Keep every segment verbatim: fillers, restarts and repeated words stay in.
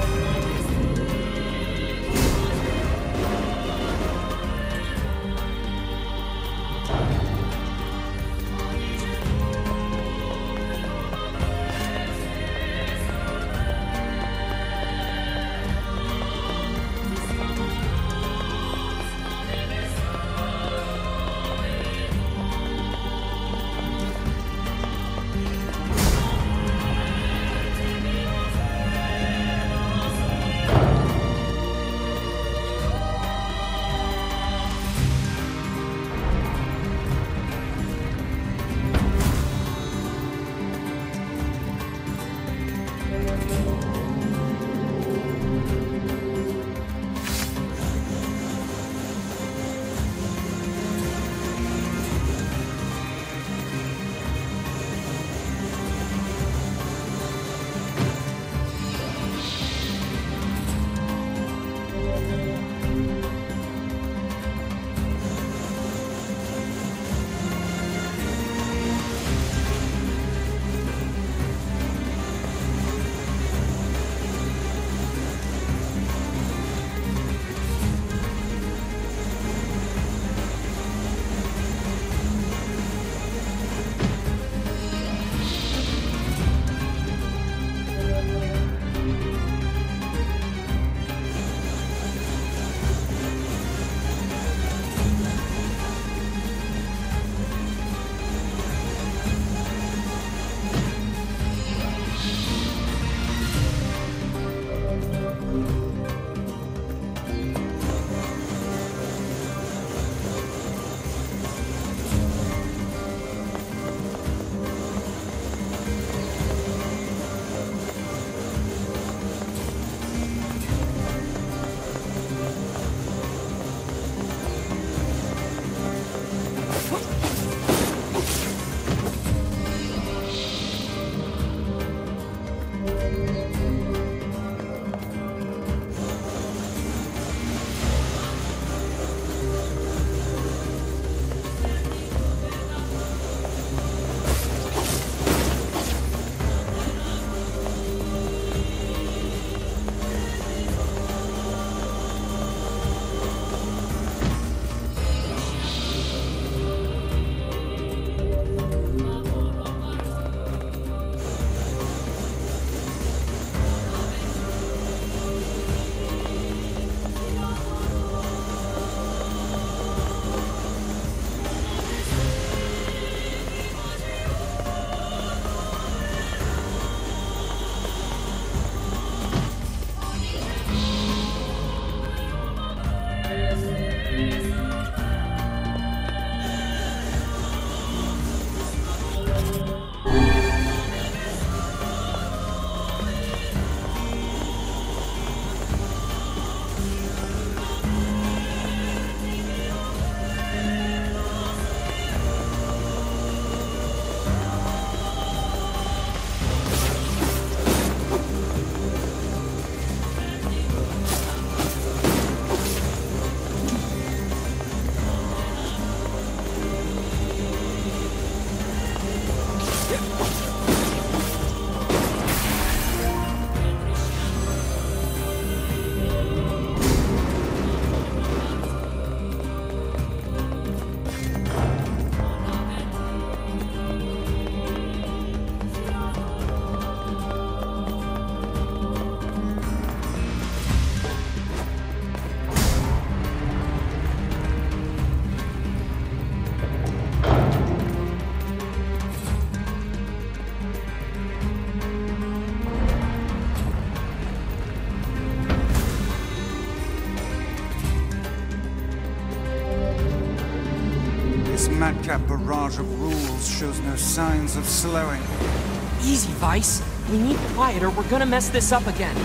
madcap barrage of rules shows no signs of slowing. Easy, Vice. We need quiet or we're gonna mess this up again.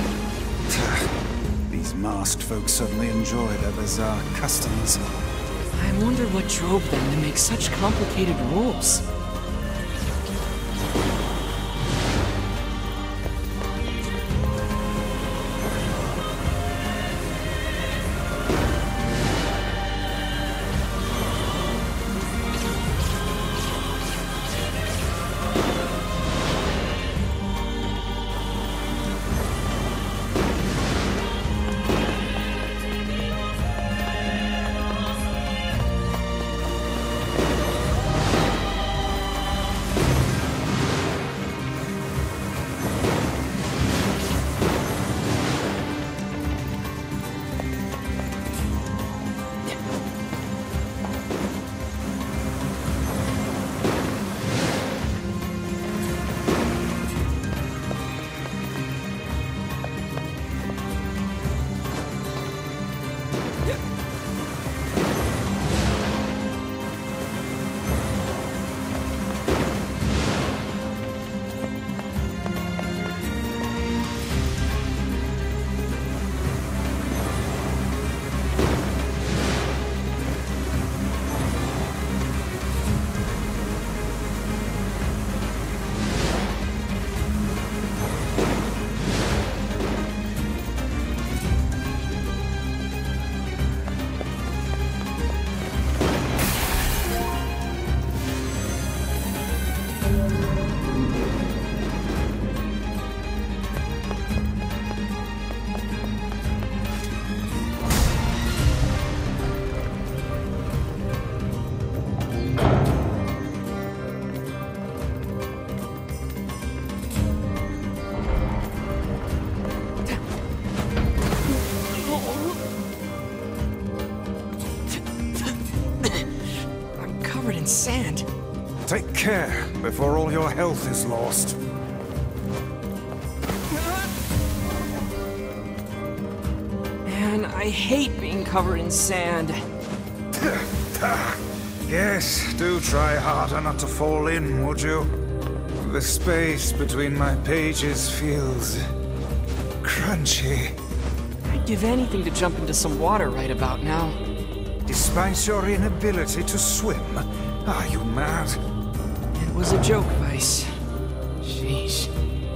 These masked folks suddenly enjoy their bizarre customs. I wonder what drove them to make such complicated rules. Take care before all your health is lost. Man, I hate being covered in sand. Yes, do try harder not to fall in, would you? The space between my pages feels crunchy. I'd give anything to jump into some water right about now. Despite your inability to swim, are you mad? It was a joke, Vice. Sheesh.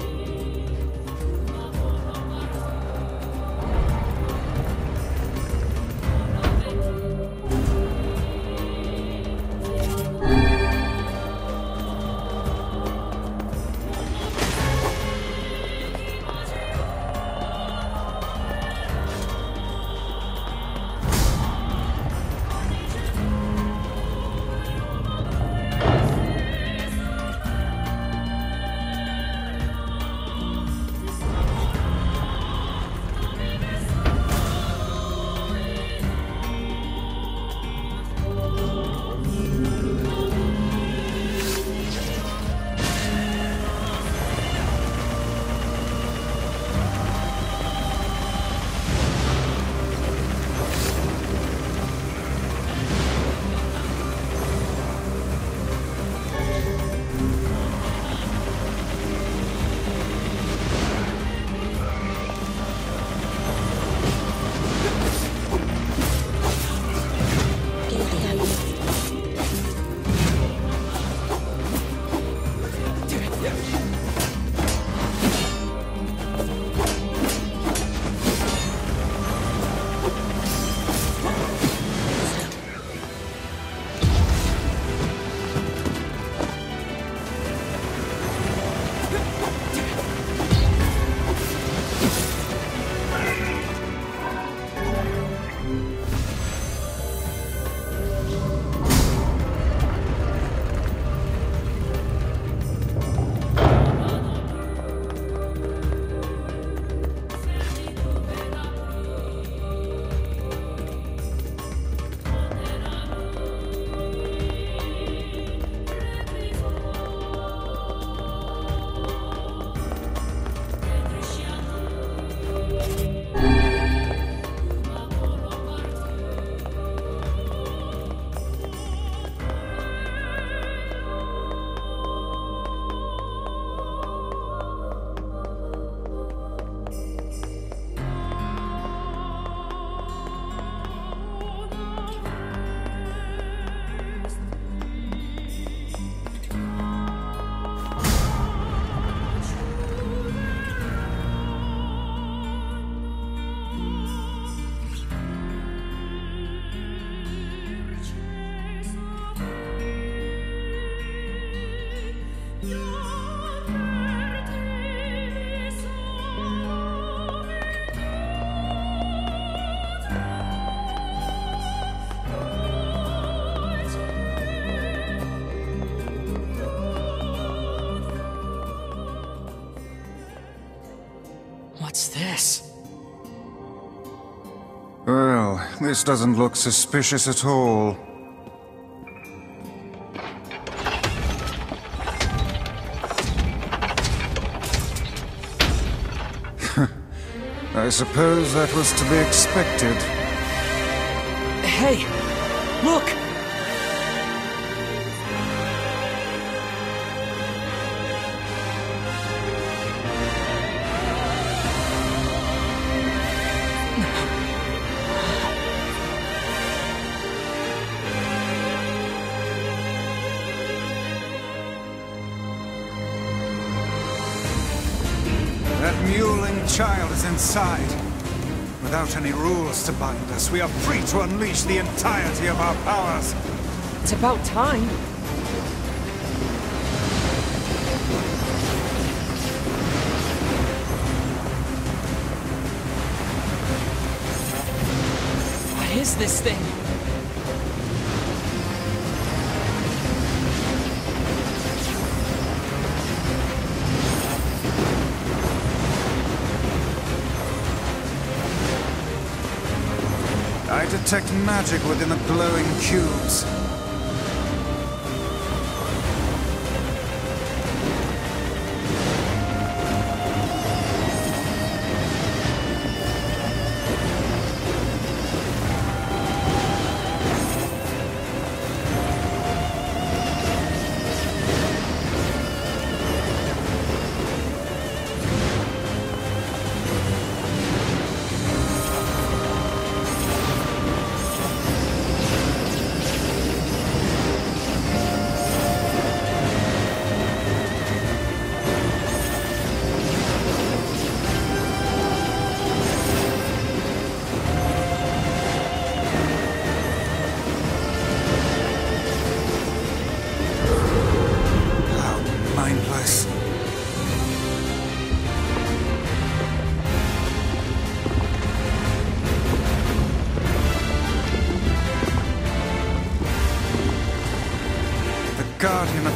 What's this? Well, this doesn't look suspicious at all. I suppose that was to be expected. Hey, look! That mewling child is inside. Without any rules to bind us, we are free to unleash the entirety of our powers. It's about time. What is this thing? I detect magic within the glowing cubes.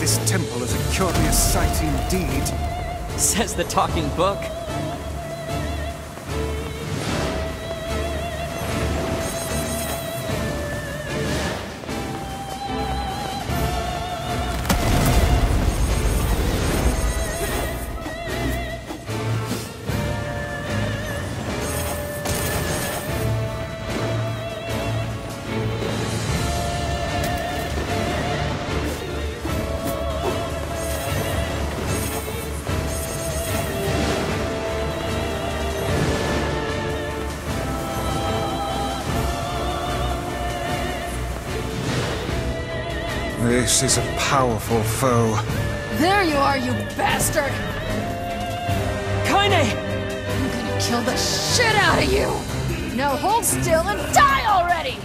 This temple is a curious sight indeed. Says the talking book. This is a powerful foe. There you are, you bastard! Kaine! I'm gonna kill the shit out of you! Now hold still and die already!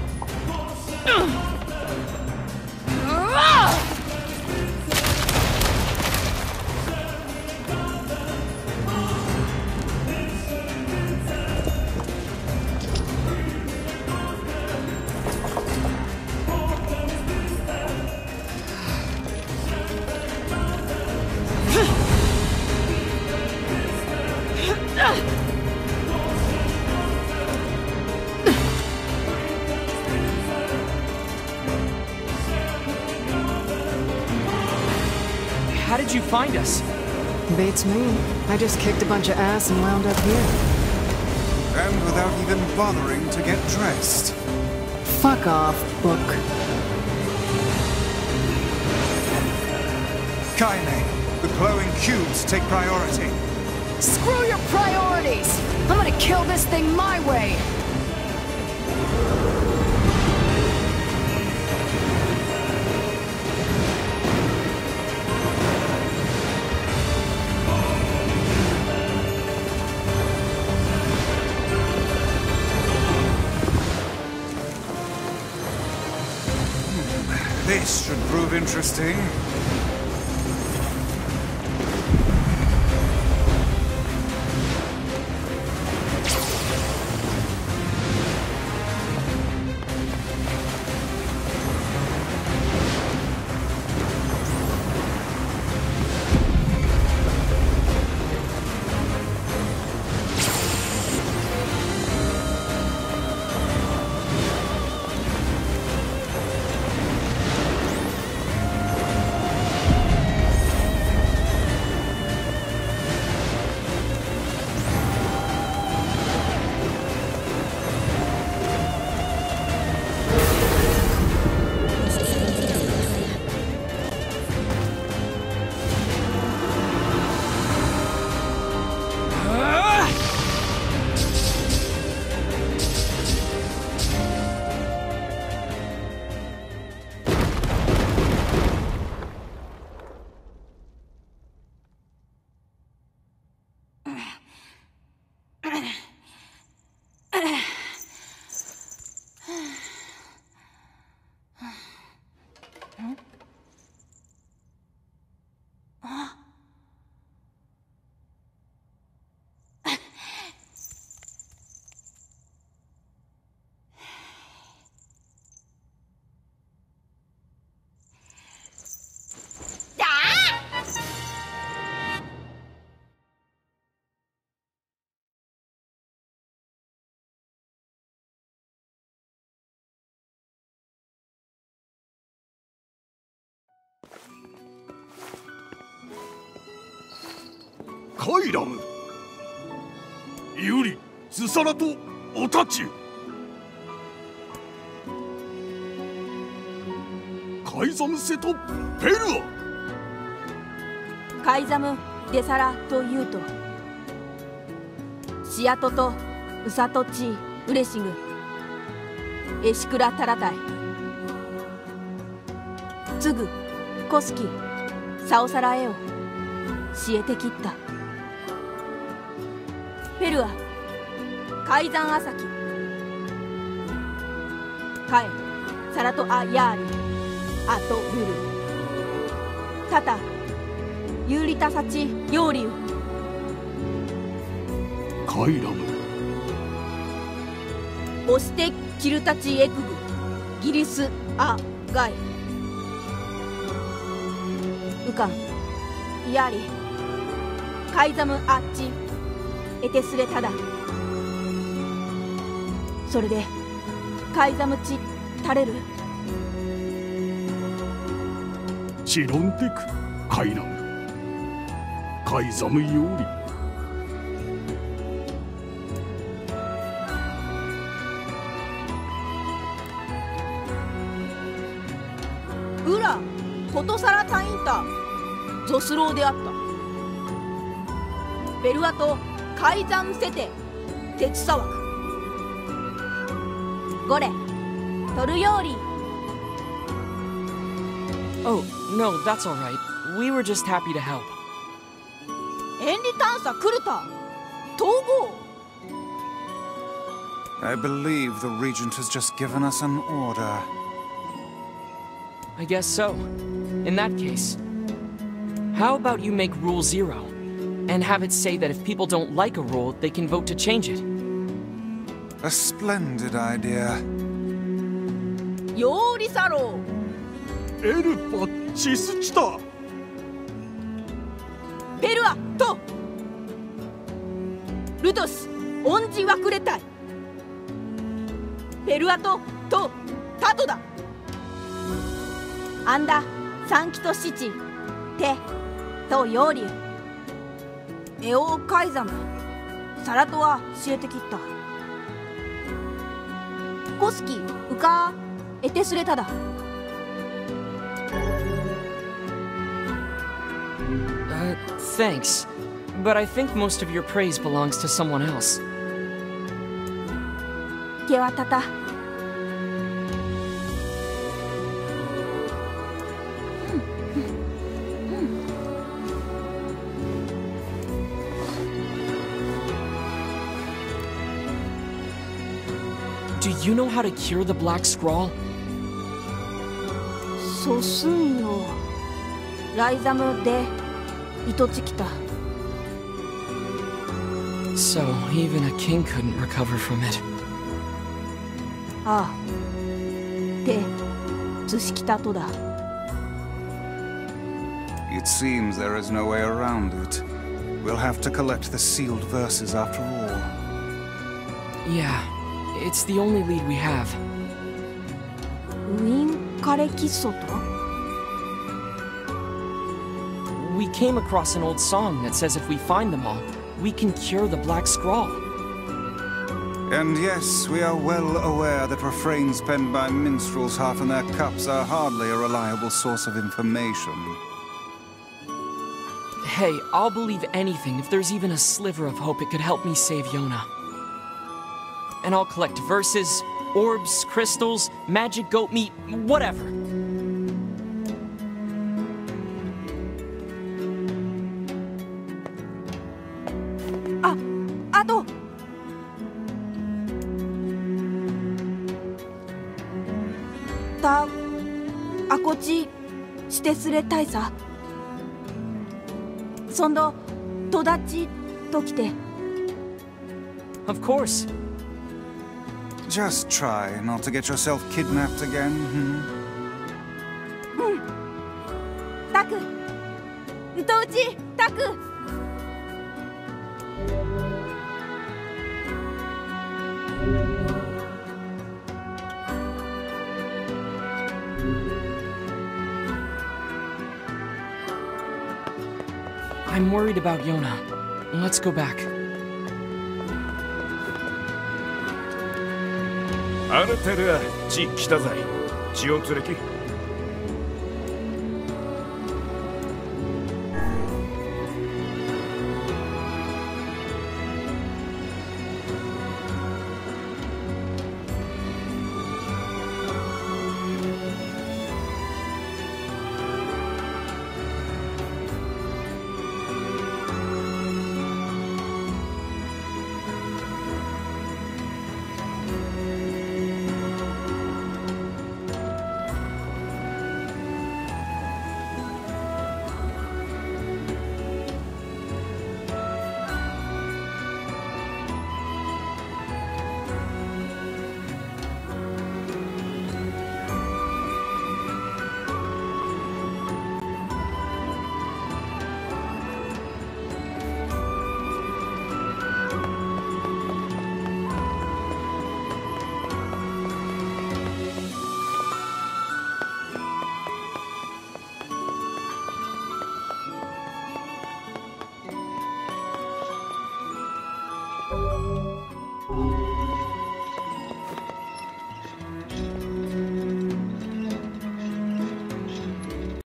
How did you find us? Beats me. I just kicked a bunch of ass and wound up here. And without even bothering to get dressed. Fuck off, book. Kaine, the glowing cubes take priority. Screw your priorities! I'm gonna kill this thing my way! This should prove interesting. カイラム、ユリ、ズサラとオタチュ、カイザムセとペルア、 カイザム・デサラというと、シアトとウサトチ・ウレシグ、エシクラ・タラタイ、ツグ、コスキ、サオサラエオ、シエテキッタ、ペルア、カイザンアサキ、カエ、サラトアヤーリ、アトルル、タタ、ユーリタサチヨーリウ、 カイラム、 オシテキルタチエクグ、ギリスアガイ、 カンヤリカイザムアッチエテスレタダ。それでカイザムチタレル。 チロンテクカイラムカイザムヨーリ。 ウラコトサラタインタゾスローであった。ベルアとカイザムセテ鉄砂枠。ゴレトルヨーリ。 Oh, no, that's all right. We were just happy to help. エンリ探査クルタ統合。 I believe the Regent has just given us an order. I guess so. In that case, how about you make Rule Zero? And have it say that if people don't like a rule, they can vote to change it. A splendid idea. ヨーリサロー。 エルパチスチタ。 ペルアとルドスオンジワクレタイ。ペルアととタトだ。アンダサンキトシチテとヨーリュ。エオーカイザムサラトは教えてきった。コスキウカエテスレタだ。 Uh, thanks. But I think most of your praise belongs to someone else. ゲワタタ。 Do you know how to cure the Black Scrawl? ソスンよライザムでイトチキタ。 So, even a king couldn't recover from it. ああでツシキタとだ。 It seems there is no way around it. We'll have to collect the sealed verses after all. Yeah, it's the only lead we have. ウィンカレキソト。 We came across an old song that says if we find them all, we can cure the Black Scrawl. And yes, we are well aware that refrains penned by minstrels half in their cups are hardly a reliable source of information. Hey, I'll believe anything if there's even a sliver of hope it could help me save Yona. And I'll collect verses, orbs, crystals, magic goat meat, whatever. あ、あとたあこちしてすれたいさ。そんどとだちときて。 Of course. Just try not to get yourself kidnapped again, hmm? タクとうちタク。 I'm worried about Yona. Let's go back. ある程度は血来たざい。血を連れき。